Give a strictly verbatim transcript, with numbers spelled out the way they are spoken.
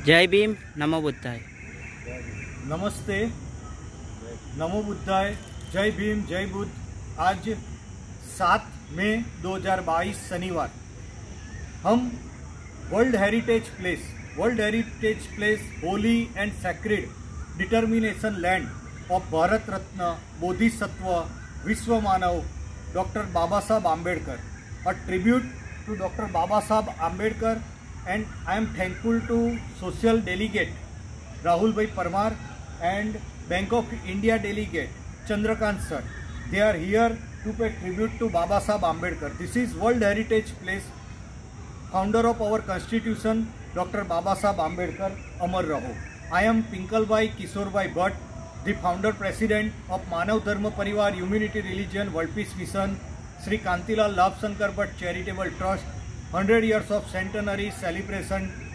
जय भीम, नमो बुद्धाय। नमस्ते, नमो बुद्धाय, जय भीम, जय बुद्ध। आज सात मई दो हज़ार बाईस शनिवार हम world heritage place world heritage place holy and sacred determination land of Bharat Ratna Bodhisattva विश्व मानव doctor Baba Saheb Ambedkar, a tribute to doctor Baba Saheb Ambedkar, and I am thankful to social delegate Rahul Bhai Parmar and Bank of India delegate Chandrakant sir. They are here to pay tribute to Baba Sahab Ambedkar. This is World Heritage Place, founder of our constitution, Doctor Baba Sahab Ambedkar, Amar Raho. I am Pinkal Bhai Kishore Bhai Bhatt, the founder president of Manav Dharma Parivar Humanity Religion World Peace Mission, Sri Kantilal Labh Shankar Bhatt Charitable Trust, one hundred years of centenary celebration